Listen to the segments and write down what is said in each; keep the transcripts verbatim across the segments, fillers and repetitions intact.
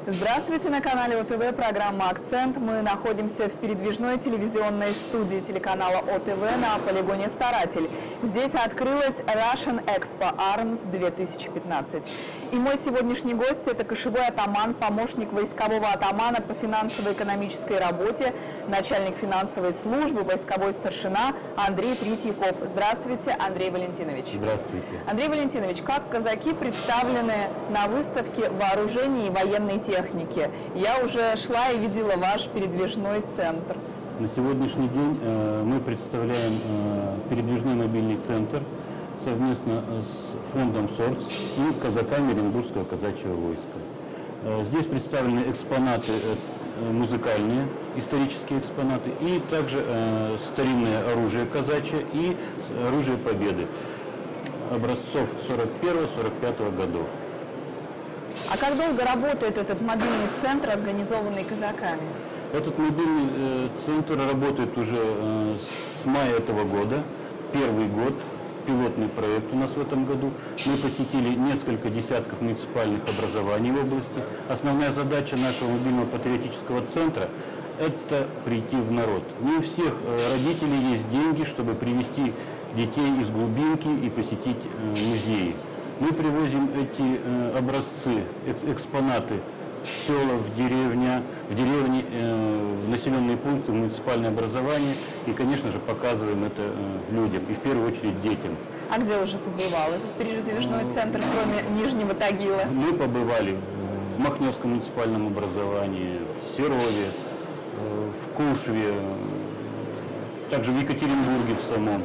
Здравствуйте, на канале О Тэ Вэ, программа «Акцент». Мы находимся в передвижной телевизионной студии телеканала О Тэ Вэ на полигоне «Старатель». Здесь открылась Russian Expo Arms две тысячи пятнадцать. И мой сегодняшний гость – это кошевой атаман, помощник войскового атамана по финансово-экономической работе, начальник финансовой службы, войсковой старшина Андрей Третьяков. Здравствуйте, Андрей Валентинович. Здравствуйте. Андрей Валентинович, как казаки представлены на выставке вооружений и военной техники? Я уже шла и видела ваш передвижной центр. На сегодняшний день э, мы представляем э, передвижной мобильный центр совместно с фондом СОРЦ и казаками Оренбургского казачьего войска. Э, здесь представлены экспонаты э, музыкальные, исторические экспонаты, и также э, старинное оружие казачье и оружие Победы образцов сорок первого — сорок пятого годов. А как долго работает этот мобильный центр, организованный казаками? Этот мобильный э, центр работает уже э, с мая этого года, первый год, пилотный проект у нас в этом году. Мы посетили несколько десятков муниципальных образований в области. Основная задача нашего мобильного патриотического центра – это прийти в народ. Не у всех э, родителей есть деньги, чтобы привезти детей из глубинки и посетить э, музеи. Мы привозим эти э, образцы, экс экспонаты в села, в деревня, в деревни, э, в населенные пункты, в муниципальное образование и, конечно же, показываем это э, людям и в первую очередь детям. А где уже побывал этот передвижной центр, кроме Нижнего Тагила? Мы побывали в Махневском муниципальном образовании, в Серове, э, в Кушве, также в Екатеринбурге в самом.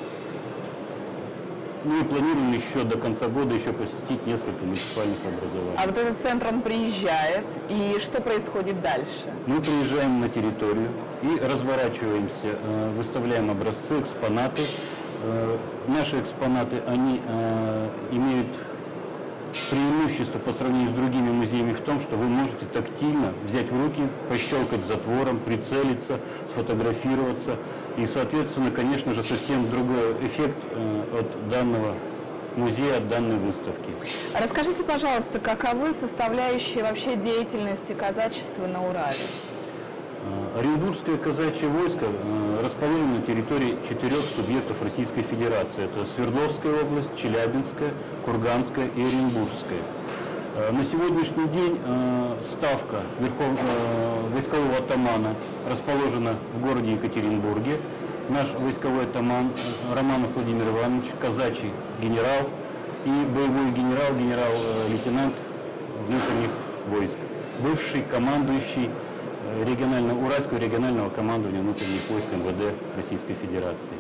Мы планируем еще до конца года еще посетить несколько муниципальных образований. А вот этот центр, он приезжает, и что происходит дальше? Мы приезжаем на территорию и разворачиваемся, выставляем образцы, экспонаты. Наши экспонаты, они имеют преимущество по сравнению с другими музеями в том, что вы можете тактильно взять в руки, пощелкать затвором, прицелиться, сфотографироваться. И, соответственно, конечно же, совсем другой эффект э, от данного музея, от данной выставки. Расскажите, пожалуйста, каковы составляющие вообще деятельности казачества на Урале? Оренбургское казачье войско э, расположено на территории четырех субъектов Российской Федерации. Это Свердловская область, Челябинская, Курганская и Оренбургская. Э, на сегодняшний день э, ставка Верхов... э, войскового атамана расположена в городе Екатеринбурге. Наш войсковой атаман э, Романов Владимир Иванович, казачий генерал и боевой генерал, генерал-лейтенант внутренних войск, бывший командующий регионального, Уральского регионального командования внутренних войск эм вэ дэ Российской Федерации.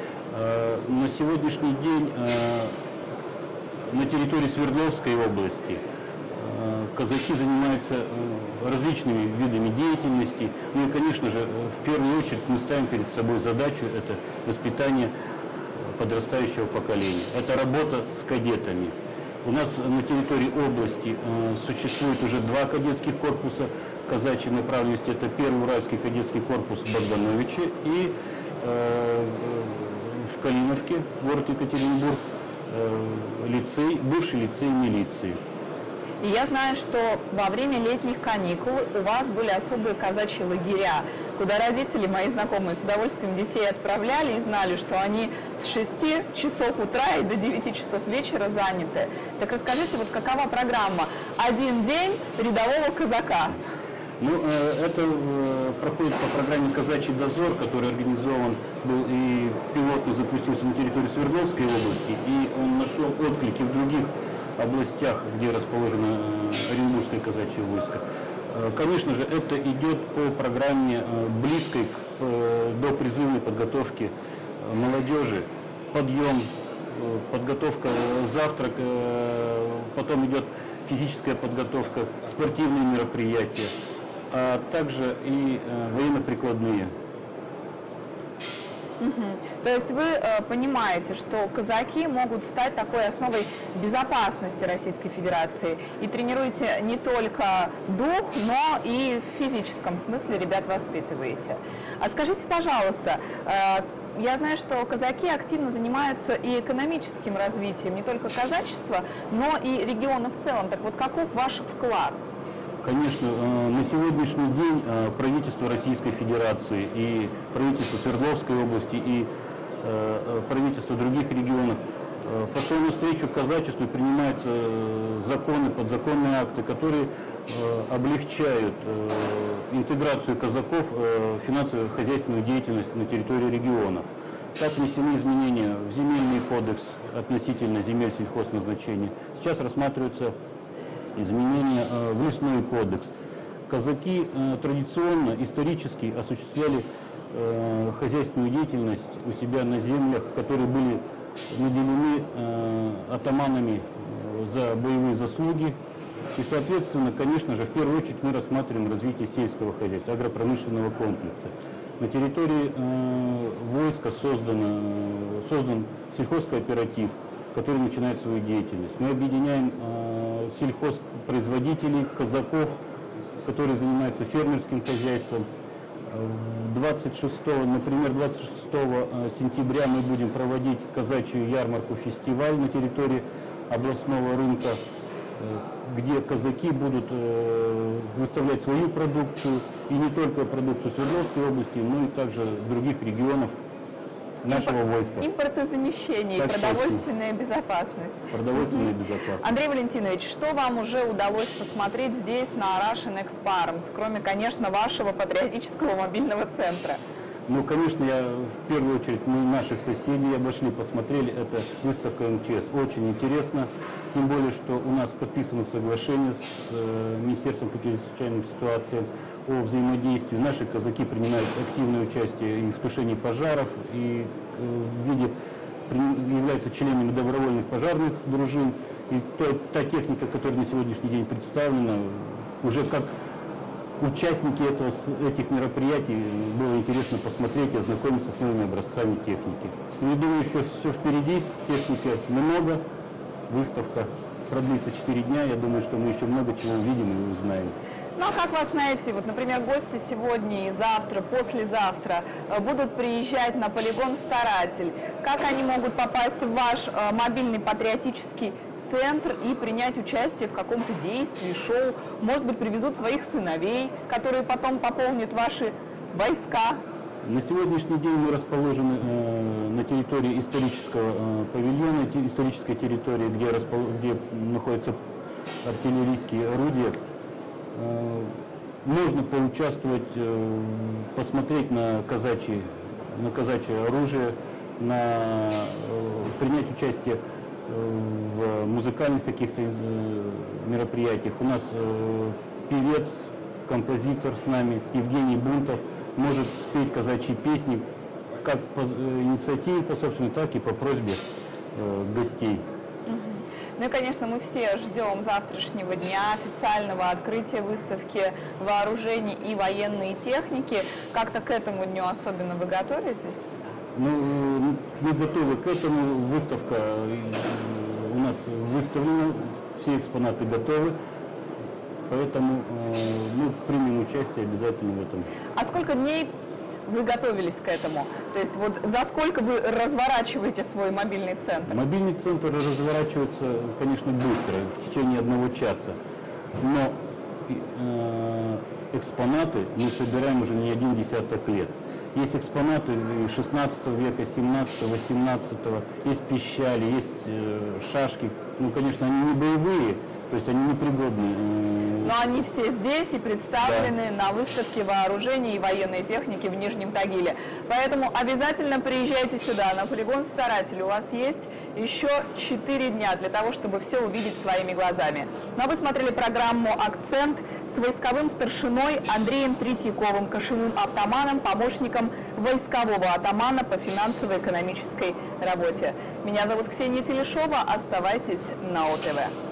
На сегодняшний день на территории Свердловской области казаки занимаются различными видами деятельности. Ну и, конечно же, в первую очередь мы ставим перед собой задачу – это воспитание подрастающего поколения. Это работа с кадетами. У нас на территории области э, существует уже два кадетских корпуса казачьей направленности. Это первый Уральский кадетский корпус в Богдановиче и э, в Калиновке, город Екатеринбург, э, лицей, бывший лицей милиции. И я знаю, что во время летних каникул у вас были особые казачьи лагеря, куда родители, мои знакомые, с удовольствием детей отправляли и знали, что они с шести часов утра и до девяти часов вечера заняты. Так расскажите, вот какова программа «Один день рядового казака»? Ну, это проходит по программе «Казачий дозор», который организован был и пилотно запустился на территории Свердловской области, и он нашел отклики в других областях, где расположено Оренбургское казачье войско. Конечно же, это идет по программе близкой к допризывной подготовке молодежи. Подъем, подготовка, завтрак, потом идет физическая подготовка, спортивные мероприятия, а также и военно-прикладные. Угу. То есть вы э, понимаете, что казаки могут стать такой основой безопасности Российской Федерации и тренируете не только дух, но и в физическом смысле ребят воспитываете. А скажите, пожалуйста, э, я знаю, что казаки активно занимаются и экономическим развитием не только казачества, но и региона в целом. Так вот, каков ваш вклад? Конечно, на сегодняшний день правительство Российской Федерации и правительство Свердловской области и правительство других регионов пошло навстречу казачеству и принимаются законы, подзаконные акты, которые облегчают интеграцию казаков в финансово-хозяйственную деятельность на территории регионов. Так внесены изменения в земельный кодекс относительно земель сельхозназначения. Сейчас рассматриваются изменения в лесной кодекс. Казаки традиционно, исторически осуществляли хозяйственную деятельность у себя на землях, которые были наделены атаманами за боевые заслуги. И, соответственно, конечно же, в первую очередь мы рассматриваем развитие сельского хозяйства, агропромышленного комплекса. На территории э, войска создано, создан сельхозкооператив, который начинает свою деятельность. Мы объединяем э, сельхозпроизводителей, казаков, которые занимаются фермерским хозяйством. двадцать шестого, например, двадцать шестого сентября мы будем проводить казачью ярмарку-фестиваль на территории областного рынка, где казаки будут э, выставлять свою продукцию, и не только продукцию Свердловской области, но и также других регионов нашего войска. Импортозамещение и продовольственная безопасность. Продовольственная безопасность. Андрей Валентинович, что вам уже удалось посмотреть здесь, на Russian Expo Arms, кроме, конечно, вашего патриотического мобильного центра? Ну, конечно, я в первую очередь мы наших соседей обошли, посмотрели. Это выставка эм че эс. Очень интересно, тем более, что у нас подписано соглашение с э, Министерством по чрезвычайным ситуациям о взаимодействии. Наши казаки принимают активное участие и в тушении пожаров, и э, в виде являются членами добровольных пожарных дружин. И то, та техника, которая на сегодняшний день представлена, уже как участники этого, этих мероприятий было интересно посмотреть и ознакомиться с новыми образцами техники. Я думаю, еще все впереди, техники много, выставка продлится четыре дня, я думаю, что мы еще много чего увидим и узнаем. Ну а как вас найти? Вот, например, гости сегодня и завтра, послезавтра будут приезжать на полигон «Старатель». Как они могут попасть в ваш э, мобильный патриотический центр и принять участие в каком-то действии, шоу? Может быть, привезут своих сыновей, которые потом пополнят ваши войска? На сегодняшний день мы расположены э, на территории исторического э, павильона, те, исторической территории, где, распол... где находятся артиллерийские орудия. Э, можно поучаствовать, э, посмотреть на казачье, на казачье оружие, на, э, принять участие в музыкальных каких-то мероприятиях. У нас э, певец, композитор с нами, Евгений Бунтов, может спеть казачьи песни как по инициативе, по собственной, так и по просьбе э, гостей. Ну и, конечно, мы все ждем завтрашнего дня, официального открытия выставки вооружений и военной техники. Как-то к этому дню особенно вы готовитесь? Ну, мы готовы к этому. Выставка у нас выставлена, все экспонаты готовы, поэтому э, мы примем участие обязательно в этом. А сколько дней вы готовились к этому? То есть вот за сколько вы разворачиваете свой мобильный центр? Мобильный центр разворачивается, конечно, быстро, в течение одного часа, но э, экспонаты мы собираем уже не один десяток лет. Есть экспонаты шестнадцатого века, семнадцатого, восемнадцатого, есть пищали, есть э, шашки. Ну, конечно, они не боевые, то есть они непригодны. Но они все здесь и представлены, да, на выставке вооружений и военной техники в Нижнем Тагиле. Поэтому обязательно приезжайте сюда, на полигон «Старатель». У вас есть еще четыре дня для того, чтобы все увидеть своими глазами. Ну а вы смотрели программу «Акцент» с войсковым старшиной Андреем Третьяковым, кошевым атаманом, помощником войскового атамана по финансово-экономической работе. Меня зовут Ксения Телешова. Оставайтесь на О Тэ Вэ.